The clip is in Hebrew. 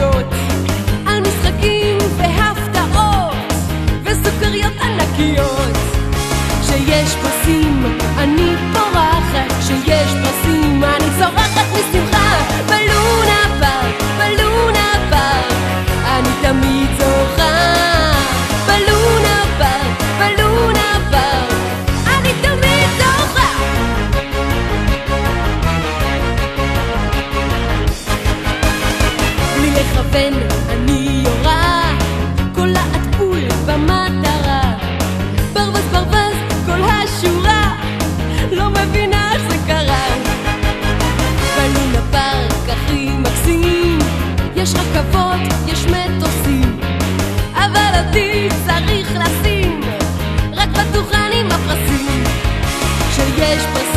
חיות, על משחקים והפתעות וסוכריות ענקיות. שיש פרסים אני פורחת, שיש פרסים אני צורחת משמחה. בלונה פארק, בלונה פארק אני תמיד זוכה. בלונה פארק, בלונה פארק אני תמיד זוכה. בלי לכוון אני יורה, קולעת בול במטרה. ברווז ברווז כל השורה, לא מבינה איך זה קרה. בלונה פארק הכי מקסים, יש רכבות, יש מטוסים, אבל אותי צריך לשים רק בדוכן עם הפרסים. שיש פרסים